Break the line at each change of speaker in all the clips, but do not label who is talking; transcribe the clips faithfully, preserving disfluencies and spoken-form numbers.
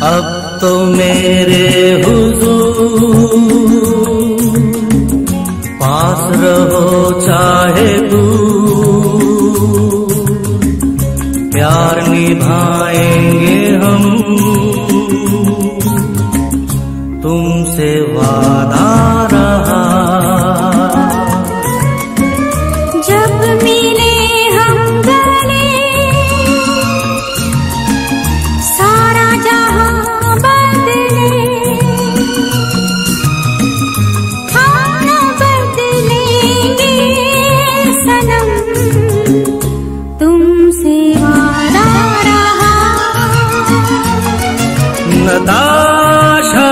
अब तो मेरे हुजूर पास रहो चाहे दूर, प्यार निभाएंगे हम तुमसे वादा रहा।
जब मिले हम गले सारा जहां बदले, हम न बदलेंगे सनम तुमसे वादा रहा।
नताशा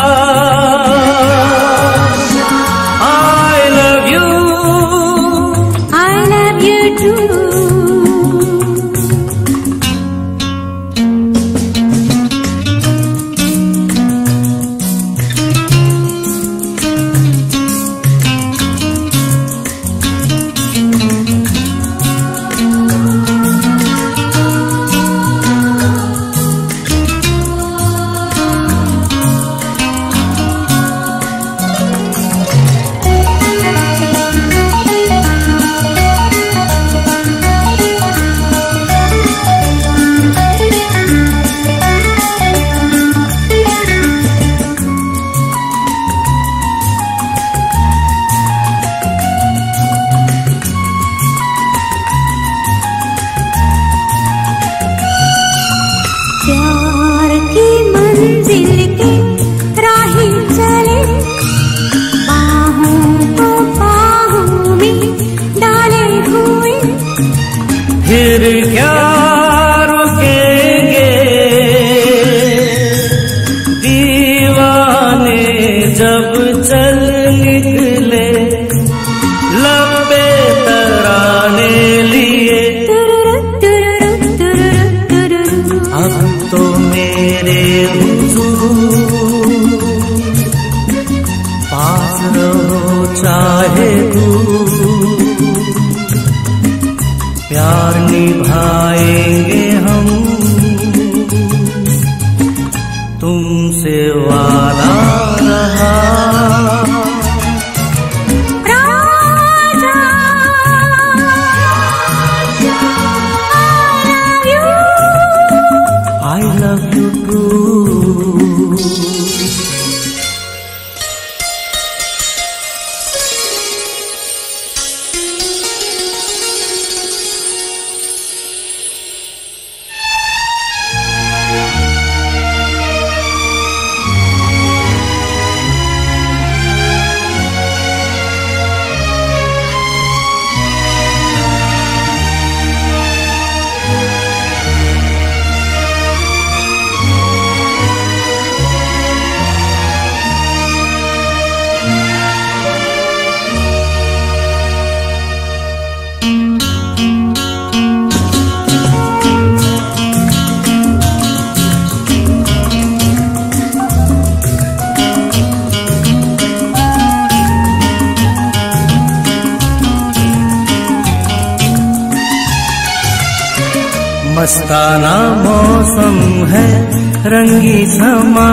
प्यार की मंजिल के राही चले, बाहों को बाहों में डाले हुए,
फिर क्या रुकेंगे दीवाने जब चल निकले लब पे तराने लिए। अब तो मेरे हुजूर पास रहो चाहे दूर, प्यार निभाएंगे हम तुमसे वादा रहा। I love you too. मस्ताना मौसम है रंगी समा,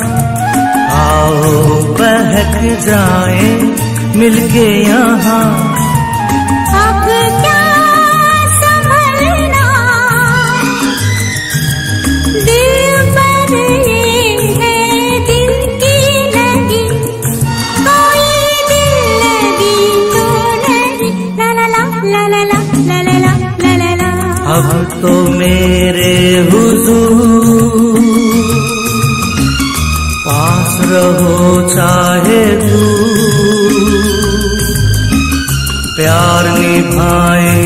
आओ बहक जाए मिलके यहाँ।
अब क्या संभलना दिल पर ये है दिल की लगी, कोई दिल लगी तो नहीं। ला ला ला ला ला ला ला ला ला ला ला।
अब तो मेरे हुजूर पास रहो चाहे दूर, प्यार निभाए